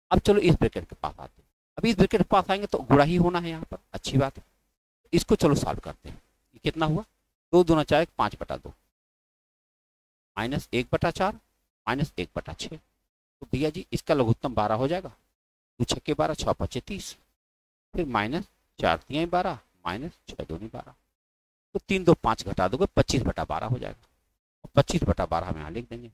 A: अब चलो इस ब्रैकेट के पास आते हैं। अब इस ब्रैकेट के पास आएंगे तो गुणा ही होना है यहाँ पर, अच्छी बात है। इसको चलो सॉल्व करते हैं। ये कितना हुआ, 2 दूना 4 5/2 -1/4 -1/6। तो भैया जी इसका लघुत्तम 12 हो जाएगा। 2 छक्के 12, 6 5 30, फिर -4 3 12 -6 2 12। तो 3 2 5 घटा दोगे 25/12 हो जाएगा। 25/12 हम यहाँ लिख देंगे।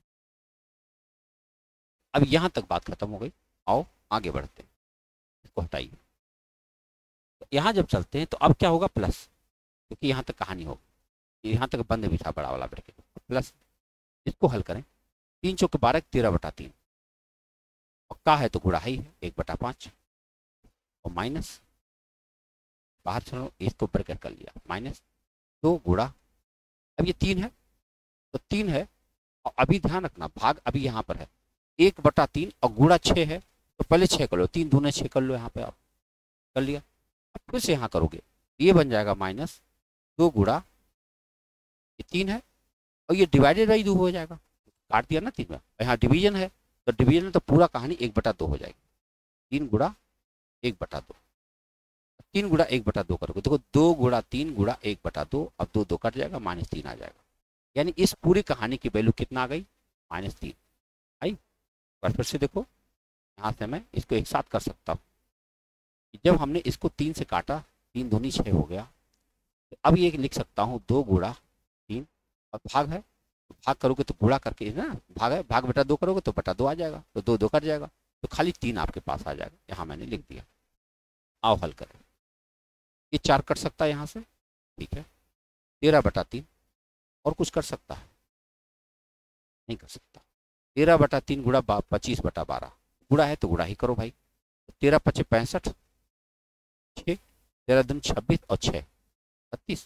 A: अब यहाँ तक बात खत्म हो गई। आओ आगे बढ़ते हैं, इसको हटाइए। तो यहाँ जब चलते हैं तो अब क्या होगा, प्लस, क्योंकि यहाँ तक कहानी होगी, यहाँ तक बंद भी था बड़ा वाला ब्रैकेट, प्लस। इसको हल करें, 3 चौके 12 13/3, पक्का है तो गुणा ही है 1/5, और माइनस, बाहर चलो इसको ब्रैकेट कर लिया, -2 गुणा, अब ये 3 है तो 3 है, और अभी ध्यान रखना भाग अभी यहाँ पर है 1/3 और गुणा 6 है, तो पहले 6 कर लो, 3 दूने 6 कर लो, यहाँ पे आप कर लिया। अब फिर से यहाँ करोगे, ये बन जाएगा -2 गुणा, ये 3 है, और ये डिवाइडेड बाई 2 हो जाएगा, काट दिया ना 3 में, यहाँ डिवीजन है, तो डिवीजन है तो पूरा कहानी 1/2 हो जाएगी। 3 गुणा 1/2, 3 गुणा 1/2 करोगे, देखो 2 गुणा 3 गुणा 1/2, अब 2 2 कट जाएगा, -3 आ जाएगा। यानी इस पूरी कहानी की वैल्यू कितना आ गई, -3 आई। और फिर से देखो, यहाँ से मैं इसको एक साथ कर सकता हूँ। जब हमने इसको 3 से काटा, 3 दूनी 6 हो गया, तो अब ये लिख सकता हूँ 2 गुणा 3, और भाग है तो भाग करोगे तो गुणा करके ना, भाग है, भाग बटा 2 करोगे तो बटा 2 आ जाएगा, तो 2 2 कट जाएगा, तो खाली 3 आपके पास आ जाएगा। यहाँ मैंने लिख दिया। आओ हल करें, ये 4 कट सकता है यहाँ से, ठीक है, 13/3, और कुछ कर सकता है, नहीं कर सकता। 13/3 गुणा 25/12, गुणा है तो गुणा ही करो भाई, 13 5 65, 6 13 दूनी 26 और 6 36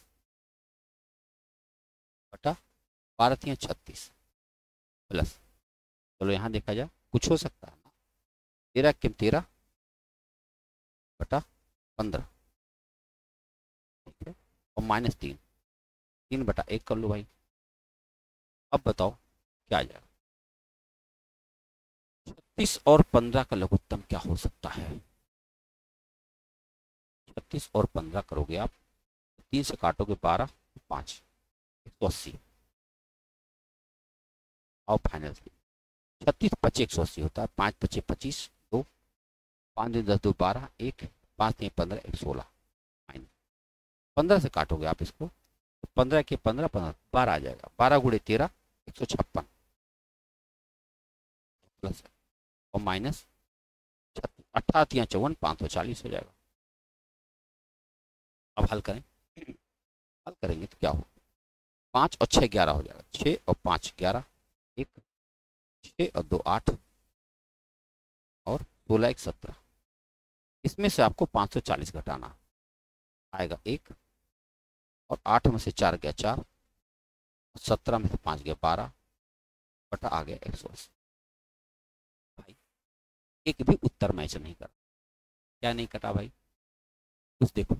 A: बटा 12 3 36 प्लस, चलो यहाँ देखा जाए कुछ हो सकता है ना, 13 किम 13/15, ठीक है, और -3, 3/1 कर लो भाई। अब बताओ क्या आ जाएगा, 36 और 15 का लघुत्तम क्या हो सकता है। 36 और 15 करोगे आप, 3 से काटोगे 12 5 180, और फाइनल 36 5 180 होता है, 5 5 25 2 5 2 10 2 12 1 5 3 15 1 16, 15 से काटोगे आप इसको, 15 के 15 15 12 आ जाएगा, 12 गुणे 13 156 प्लस, और माइनस 18 या 54 540 हो जाएगा। अब हल करें, हल करेंगे तो क्या हो, 5 और 6 11 हो जाएगा, 6 और 5 11, 1 6 और 2 8, और 16 1 17, इसमें से आपको 540 घटाना आएगा 1, और 8 में से 4 गया 4, 17 में से 5 गया 12, बटा आ गया 180। भाई एक भी उत्तर मैच नहीं कर, क्या नहीं कटा भाई, कुछ देखो,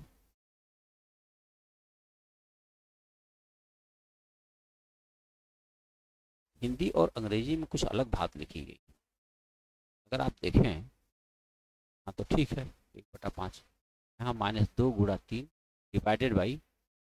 A: हिंदी और अंग्रेजी में कुछ अलग बात लिखी गई। अगर आप देखें, हाँ तो ठीक है, 1/5, यहाँ -2 गुणा 3 डिवाइडेड बाई,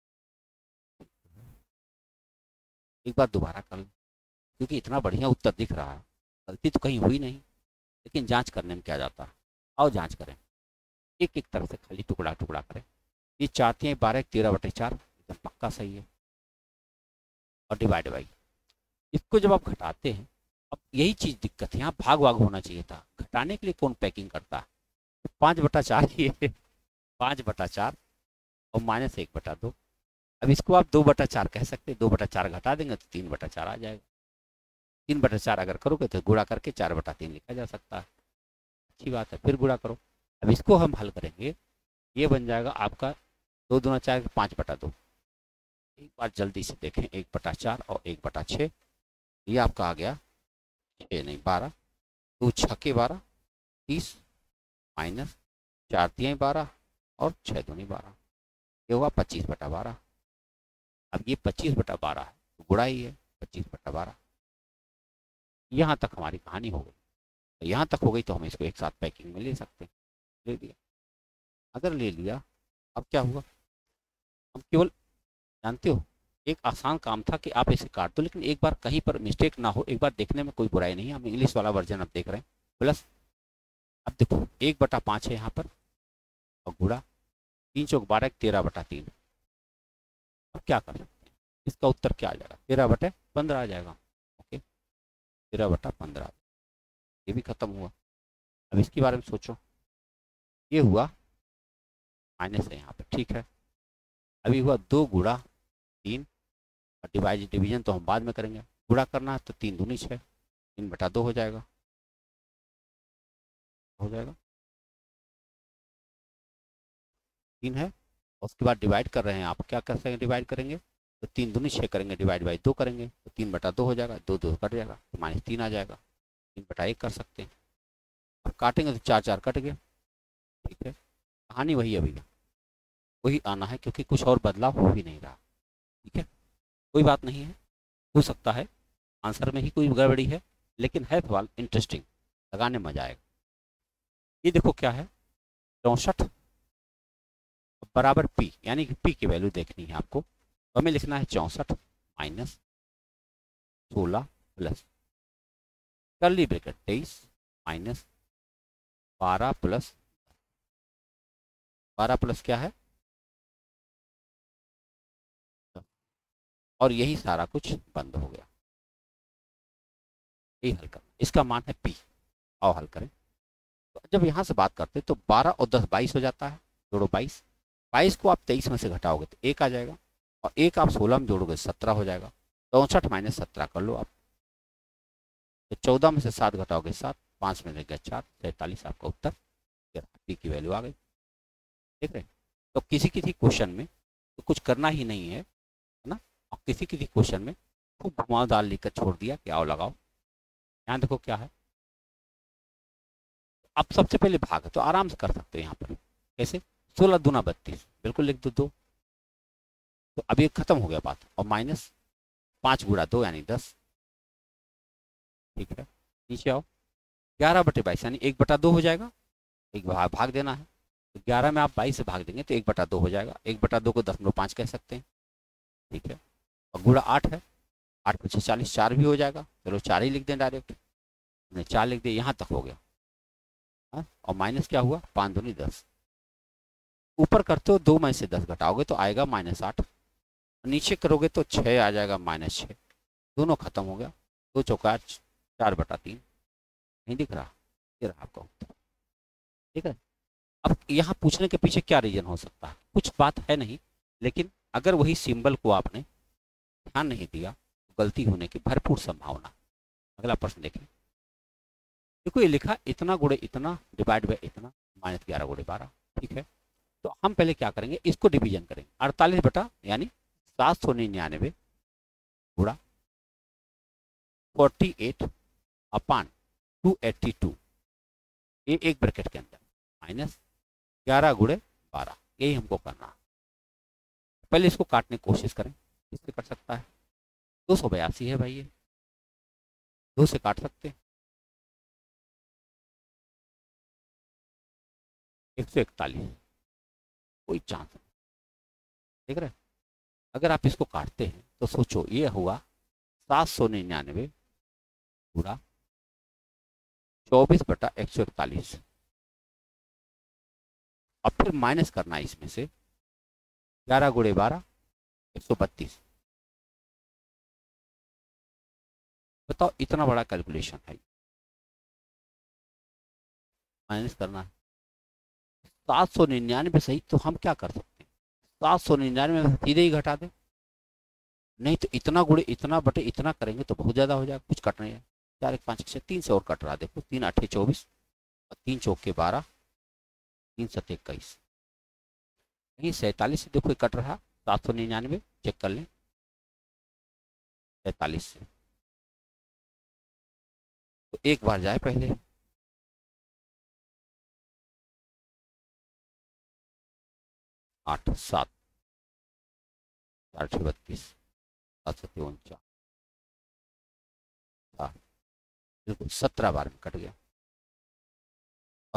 A: एक बार दोबारा कर लो, क्योंकि इतना बढ़िया उत्तर दिख रहा है, गलती तो कहीं हुई नहीं, लेकिन जांच करने में क्या जाता है। आओ जांच करें, एक एक तरफ से खाली टुकड़ा टुकड़ा करें। ये 4 3 12 13/4 एकदम पक्का सही है, और डिवाइड बाई, इसको जब आप घटाते हैं, अब यही चीज दिक्कत है, यहाँ भाग भाग होना चाहिए था, घटाने के लिए कौन पैकिंग करता है, 5/4 ये 5/4 और -1/2। अब इसको आप 2/4 कह सकते हैं, 2/4 घटा देंगे तो 3/4 आ जाएगा। 3/4 अगर करोगे तो गुणा करके 4/3 लिखा जा सकता है, अच्छी बात है, फिर गुणा करो। अब इसको हम हल करेंगे, ये बन जाएगा आपका 2 दूना 4 5/2। एक बार जल्दी से देखें, 1/4 और 1/6, ये आपका आ गया 6 नहीं 12, 2 6 12 30, माइनस 4 3 12 और 6 दूनी 12, ये होगा 25/12। अब ये 25/12 है तो गुणा ही है, 25/12। यहाँ तक हमारी कहानी हो गई। तो यहाँ तक हो गई तो हम इसको एक साथ पैकिंग में ले सकते हैं। ले लिया, अगर ले लिया अब क्या हुआ, हम केवल जानते हो एक आसान काम था कि आप इसे काट दो, लेकिन एक बार कहीं पर मिस्टेक ना हो, एक बार देखने में कोई बुराई नहीं है। हम इंग्लिश वाला वर्जन अब देख रहे हैं। प्लस अब देखो 1/5 है यहाँ पर, और गुणा 3×4 = 12, 13/3। अब क्या कर सकते हैं, इसका उत्तर क्या आ जाएगा, 13/15 आ जाएगा। ओके, 13/15 ये भी खत्म हुआ। अब इसके बारे में सोचो, ये हुआ माइनस है यहाँ पे, ठीक है। अभी हुआ 2×3, और डिवीजन तो हम बाद में करेंगे। गुणा करना है तो 3 दूनी 6, 3/2 हो जाएगा, हो जाएगा 3 है। उसके बाद डिवाइड कर रहे हैं, आप क्या कर सकते हैं, डिवाइड करेंगे तो 3 दूनी 6 करेंगे, डिवाइड बाई 2 करेंगे तो 3/2 हो जाएगा, 2 2 कट जाएगा तो -3 आ जाएगा। 3/1 कर सकते हैं। अब काटेंगे तो 4 4 कट गया, ठीक है। कहानी वही अभी वही आना है, क्योंकि कुछ और बदलाव हो ही नहीं रहा, ठीक है। कोई बात नहीं है, हो सकता है आंसर में ही कोई गड़बड़ी है, लेकिन है सवाल इंटरेस्टिंग, लगाने में मजा आएगा। ये देखो क्या है, 64 बराबर पी, यानी कि पी की वैल्यू देखनी है आपको, तो हमें लिखना है 64 minus 16 plus curly bracket 23 minus 12 plus 12 plus क्या है, और यही सारा कुछ बंद हो गया। यही हल करना, इसका मान है पी। आओ हल करें। तो जब यहाँ से बात करते तो 12 और 10 22 हो जाता है, जोड़ो 22, 22 को आप 23 में से घटाओगे तो 1 आ जाएगा, और 1 आप 16 में जोड़ोगे 17 हो जाएगा। 64 माइनस 17 कर लो आप, तो 14 में से 7 घटाओगे 7, 5 में गया 4, 43 आपका उत्तर। पी की वैल्यू आ गई, देख रहे हैं। तो किसी किसी क्वेश्चन में तो कुछ करना ही नहीं है ना, और किसी किसी क्वेश्चन में खूब घुमावदार लिखकर छोड़ दिया कि आओ लगाओ। यहाँ देखो क्या है, अब सबसे पहले भाग है तो आराम से कर सकते हो यहाँ पर। कैसे, 16 दूना 32, बिल्कुल लिख दो 2, तो अब ये खत्म हो गया बात। और माइनस 5×2 यानी 10, ठीक है। नीचे आओ, 11/22 यानी 1/2 हो जाएगा, एक भाग देना है, तो 11 में आप 22 से भाग देंगे तो 1/2 हो जाएगा। 1/2 को 0.5 कह सकते हैं, ठीक है। और गुणा 8 है, 8 × 6 = 40, 4 भी हो जाएगा, चलो 4 ही लिख दें डायरेक्ट, हमने 4 लिख दिया, यहाँ तक हो गया। हाँ? और माइनस क्या हुआ, 5 दूनी 10, ऊपर करते हो 2 में से 10 घटाओगे तो आएगा -8, नीचे करोगे तो 6 आ जाएगा -6, दोनों खत्म हो गया। 2 चौका 4/3, नहीं दिख रहा, ये रहा आपका उत्तर, ठीक है। अब यहाँ पूछने के पीछे क्या रीजन हो सकता है, कुछ बात है नहीं, लेकिन अगर वही सिंबल को आपने ध्यान नहीं दिया तो गलती होने की भरपूर संभावना। अगला प्रश्न देखें, देखो ये लिखा इतना गुणे इतना डिवाइड बाय इतना -11×12, ठीक है। तो हम पहले क्या करेंगे, इसको डिवीजन करेंगे। 48 बटा यानी 799 गुणा 48/282, ये एक ब्रैकेट के अंदर, माइनस 11×12, यही हमको करना है। पहले इसको काटने की कोशिश करें, इससे कट सकता है, 282 है भाई, ये 2 से काट सकते हैं, 141, कोई चांस नहीं, देख रहे हैं। अगर आप इसको काटते हैं तो सोचो ये हुआ 799 गुणा 24/141, अब फिर माइनस करना है इसमें से 11×12 132। बताओ इतना बड़ा कैलकुलेशन है, माइनस करना है 799 सही, तो हम क्या कर सकते हैं, 799 में सीधे ही घटा दें, नहीं तो इतना गुणे इतना बटे इतना करेंगे तो बहुत ज्यादा हो जाएगा, कुछ कट नहीं है। 4 1 5 6 3 से और कट रहा, देखो 3 8 24 और 3 चौके 12, 3 7 21, कहीं 47 से देखो कट रहा, 799 चेक कर लें 47 से, तो एक बार जाए पहले, 8 7 4 6 32 7 7 49, बिल्कुल 17 बार में कट गया।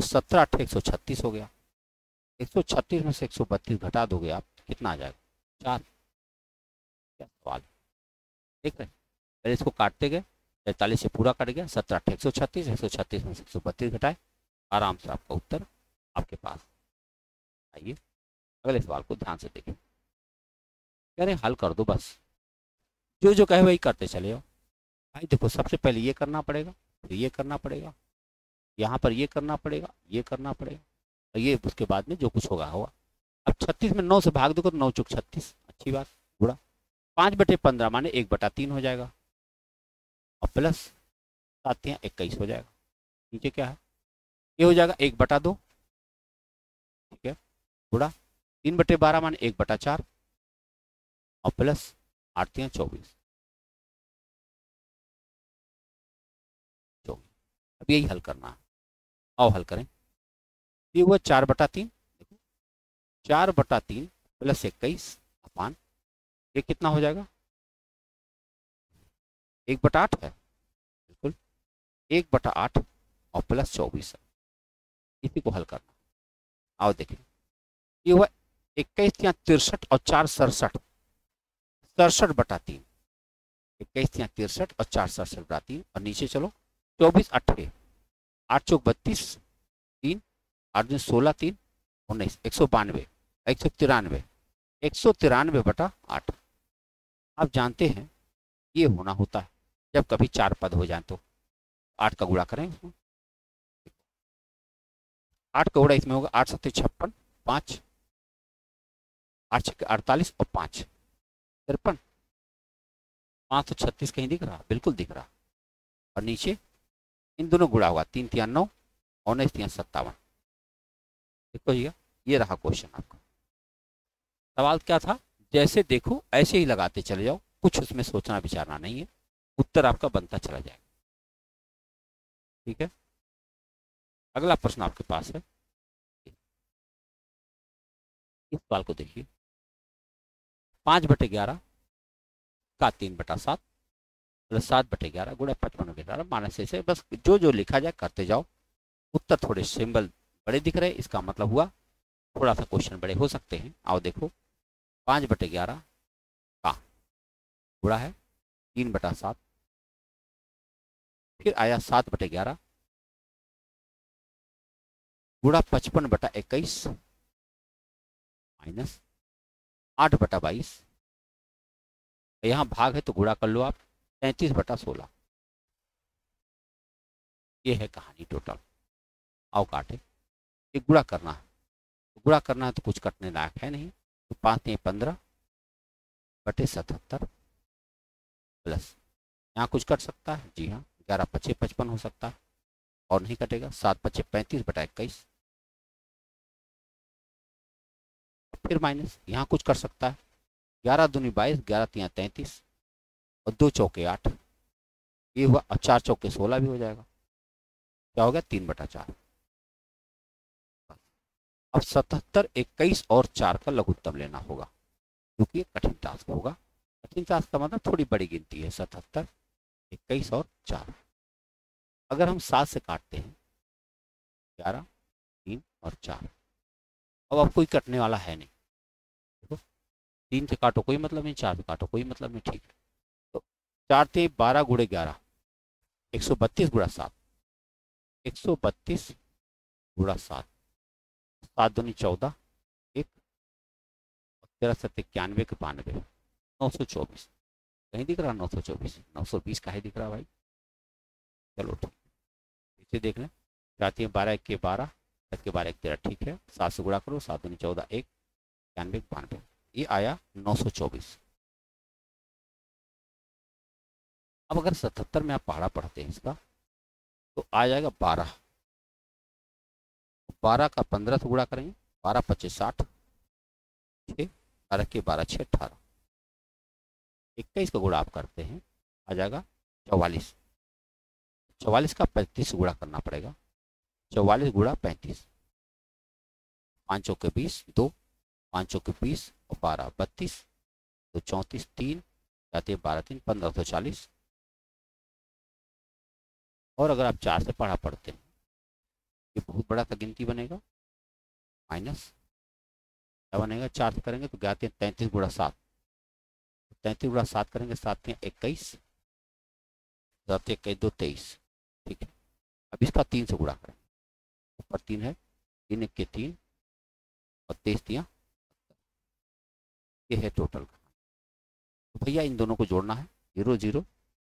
A: और 17 8 136 हो गया। 136 में से 132 घटा दोगे आप, कितना आ जाएगा? 4। क्या सवाल है? देख रहे हैं, पहले इसको काटते गए, 43 से पूरा कट गया, 17 8 136, 136 में से 132 घटाए, आराम से आपका उत्तर आपके पास। आइए अगले सवाल को ध्यान से देखें। कह रहे हल कर दो, बस जो जो कहे वही करते चले जाओ। भाई देखो, सबसे पहले ये करना पड़ेगा, फिर ये करना पड़ेगा, यहाँ पर ये करना पड़ेगा, ये करना पड़ेगा, और ये उसके बाद में जो कुछ होगा होगा। अब 36 में 9 से भाग दो तो 9 चौक 36, अच्छी बात, गुणा 5/15 माने 1/3 हो जाएगा, और प्लस 7 या 21 हो जाएगा। नीचे क्या है? ये हो जाएगा 1/2, ठीक है, गुणा 3/12 माने 1/4, और प्लस 8 या 24। अब यही हल करना है, आओ हल करें। ये हुआ 4/3, देखो 4/3 प्लस 21 अपान, ये कितना हो जाएगा? 1/8 है, बिल्कुल 1/8 और प्लस 24, इसी को हल करना। आओ देखें, ये हुआ 21 या 63 और 4 67, 67/3, 21 या 63 और 4 67/3, और नीचे चलो 24 8 8 चौक 32, 3 8 दिन 16, 3 19, 192, 193, 193/8। आप जानते हैं ये होना होता है जब कभी 4 पद हो जाए तो 8 का गुणा करें उसमें, 8 का गुणा इसमें होगा, 8 7 56, 5 8 6 48 और 5 53, 536 कहीं दिख रहा? बिल्कुल दिख रहा। और नीचे इन दोनों गुणा हुआ, 3 3 9, 19 3 57। देखो भैया, ये रहा क्वेश्चन आपका। सवाल क्या था? जैसे देखो ऐसे ही लगाते चले जाओ, कुछ उसमें सोचना विचारना नहीं है, उत्तर आपका बनता चला जाएगा। ठीक है, अगला प्रश्न आपके पास है, इस सवाल को देखिए। 5/11 का 3/7 प्लस 7/11 गुणा 55/18 माइनस से बस जो जो लिखा जाए करते जाओ। उत्तर थोड़े सिंबल बड़े दिख रहे, इसका मतलब हुआ थोड़ा सा क्वेश्चन बड़े हो सकते हैं। आओ देखो, 5/11 का गुणा है 3/7, फिर आया 7/11 गुणा 55/21 माइनस 8/22, यहाँ भाग है तो गुणा कर लो आप, 33/16। ये है कहानी टोटल। आओ काटे, एक गुणा करना है, तो गुणा करना है तो कुछ कटने लायक है नहीं, तो 5 3 15/77 प्लस, यहाँ कुछ कट सकता है? जी हाँ, 11 5 55 हो सकता है, और नहीं कटेगा। 7 5 35/21, फिर माइनस, यहाँ कुछ कर सकता है? 11 दूनी 22, 11 3 33, और 2 चौके 8, ये हुआ, और 4 चौके 16 भी हो जाएगा। क्या हो गया? 3/4। अब 77 21 और 4 का लघुत्तम लेना होगा, क्योंकि ये कठिन टास्क होगा। कठिन टास्क का मतलब थोड़ी बड़ी गिनती है, 77 21 और 4। अगर हम 7 से काटते हैं, 11 3 और 4, अब कोई कटने वाला है नहीं, देखो 3 से काटो कोई मतलब नहीं, 4 से काटो कोई मतलब नहीं, ठीक है। तो 4 थे 12 गुणे 11, 132 गुणा 7, 132 गुणा 7, 7 दूनी 14, 1 13 7 91 के 92, 924 कहीं दिख रहा? 924 920 कहीं दिख रहा भाई? चलो ठीक, इसे देख लें। जाती है 12 1 के 12, 7 के 12 1 13, ठीक है। 7 से गुणा करो, 7 दूनी 14, 1 91 92, ये आया 924। अब अगर 77 में आप पहाड़ा पढ़ते हैं इसका, तो आ जाएगा 12, 12 का 15 से गुणा करेंगे, 12 25 60, 6 12 के 12 6 18, 21 का गुणा आप करते हैं, आ जाएगा 44, 44 का 35 से गुणा करना पड़ेगा, 44 गुणा 35, 5 चौके 20, 2 5 चौके 20 और 12 32, तो 34 3 जाते 12 3 1540। और अगर आप 4 से पढ़ा पढ़ते हैं, ये बहुत बड़ा सा गिनती बनेगा, माइनस क्या बनेगा, 4 से करेंगे तो क्या 33 गुणा 7, 33 गुणा 7 करेंगे, 7 में 21, 7 21 2 23। ठीक है, अब इसका 3 से गुणा करें, ऊपर 3 है, 3 1 के 3 और 23 दिया, ये है टोटल। तो भैया इन दोनों को जोड़ना है, 0 0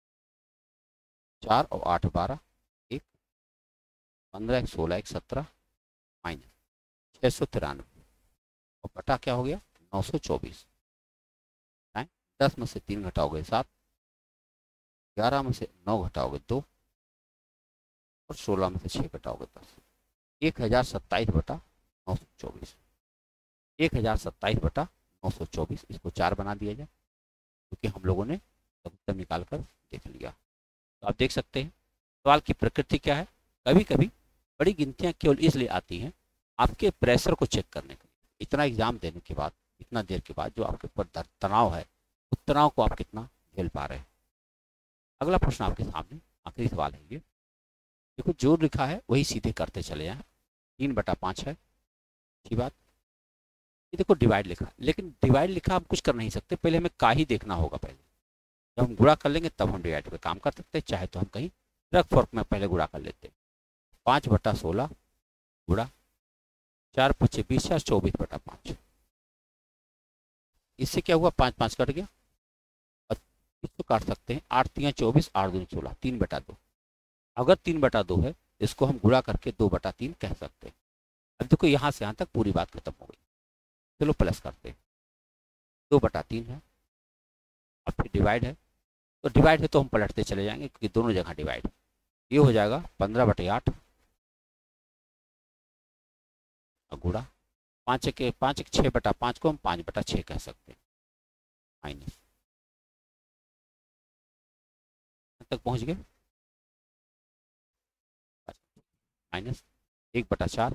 A: 4 और 8 12, 1 15 1 16 1 17 माइनस 693 और बटा क्या हो गया 924। 10 में से 3 घटाओगे 7, 11 में से 9 घटाओगे 2 और 16 में से 6 घटाओगे 10। 1027 बटा 924, 1027 बटा 924, इसको 4 बना दिया जाए क्योंकि हम लोगों ने उत्तर निकाल कर देख लिया। तो आप देख सकते हैं सवाल की प्रकृति क्या है। कभी कभी बड़ी गिनतियां केवल इसलिए आती हैं आपके प्रेशर को चेक करने के लिए। इतना एग्जाम देने के बाद, इतना देर के बाद जो आपके ऊपर तनाव है, उस तनाव को आप कितना झेल पा रहे हैं। अगला प्रश्न आपके सामने, आखिरी सवाल है ये। देखो जो लिखा है वही सीधे करते चले जाएं। 3/5 है, अच्छी बात। ये देखो डिवाइड लिखा, लेकिन डिवाइड लिखा हम कुछ कर नहीं सकते, पहले हमें का ही देखना होगा। पहले जब हम गुणा कर लेंगे तब हम डिवाइड पे काम कर सकते हैं, चाहे तो हम कहीं रख फर्क में पहले गुणा कर लेते हैं। 5/16 गुणा 4 5 20 24/5। इससे क्या हुआ, 5 5 कट गया और इसको काट सकते हैं, 8 3 24 8 2 16, 3/2। अगर 3/2 है इसको हम गुणा करके 2/3 कह सकते हैं। अब देखो यहाँ से यहाँ तक पूरी बात खत्म हो गई। चलो प्लस करते हैं, 2/3 है, अब फिर डिवाइड है, तो डिवाइड है तो हम पलटते चले जाएंगे क्योंकि दोनों जगह डिवाइड। ये हो जाएगा 15/8 और गुणा 5 1 6/5 को हम 5/6 कह सकते हैं, माइनस तक पहुंच गए, माइनस 1/4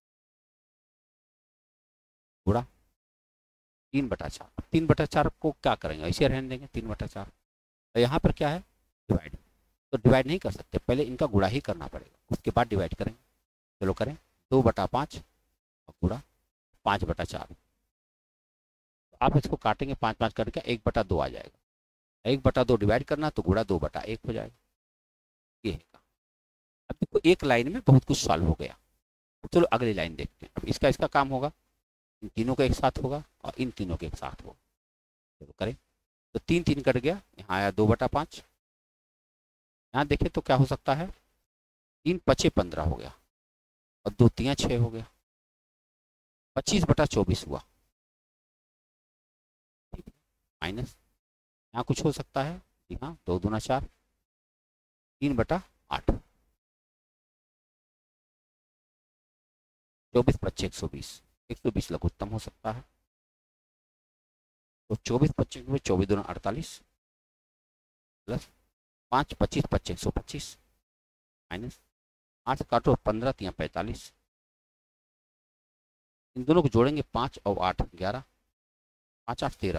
A: गुणा 3/4। 3/4 को क्या करेंगे, ऐसे रहने देंगे 3/4। तो यहाँ पर क्या है डिवाइड, तो डिवाइड नहीं कर सकते, पहले इनका गुणा ही करना पड़ेगा, उसके बाद डिवाइड करेंगे। चलो करें, 2/5 और गुणा 5/4। आप इसको काटेंगे 5 5 करके 1/2 आ जाएगा। 1/2 डिवाइड करना तो गुणा 2/1 हो जाएगा। ये है। अब देखो एक लाइन में बहुत कुछ सॉल्व हो गया। चलो अगली लाइन देखते हैं। अब इसका काम होगा, इन तीनों का एक साथ होगा और इन तीनों के एक साथ होगा। चलो करें, तो 3 3 कट गया, यहाँ आया 2/5। यहाँ देखें तो क्या हो सकता है, 3 5 15 हो गया और 2 3 6 हो गया, 25/24 हुआ, माइनस यहाँ कुछ हो सकता है, जी हाँ, 2 दूना 4, 3/8, 24 25 120, 120 लघुत्तम हो सकता है। तो 24 25 में 24 दूना 48 प्लस 5 25 25 125 माइनस 8 काटो 15 3 45। इन दोनों को जोड़ेंगे 5 और 8 11, 5 8 13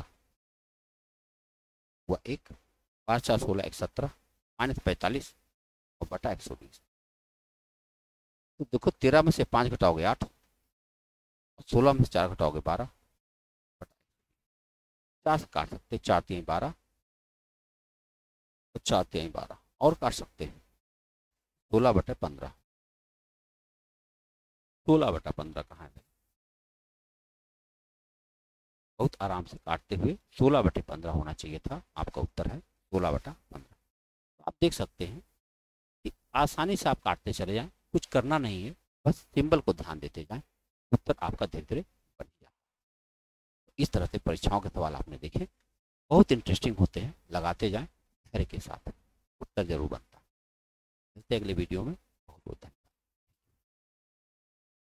A: हुआ 1, 5 4 16 1 17 माइनस 45 और बटा 120। तो देखो 13 में से 5 घटाओगे 8, 16 में से 4 घटाओगे 12, 4 से काट सकते हैं, 4 3 12 तो 4 3 12 और काट सकते हैं, 16/15। 16/15 कहाँ है, बहुत आराम से काटते हुए 16/15 होना चाहिए था। आपका उत्तर है 16/15। तो आप देख सकते हैं कि आसानी से आप काटते चले जाएं, कुछ करना नहीं है, बस सिंबल को ध्यान देते जाएं, उत्तर आपका धीरे धीरे बन जाए। इस तरह से परीक्षाओं के सवाल आपने देखे, बहुत इंटरेस्टिंग होते हैं, लगाते जाएं धैर्य के साथ, उत्तर जरूर बनता है। मिलते हैं अगले वीडियो में, बहुत बहुत धन्यवाद।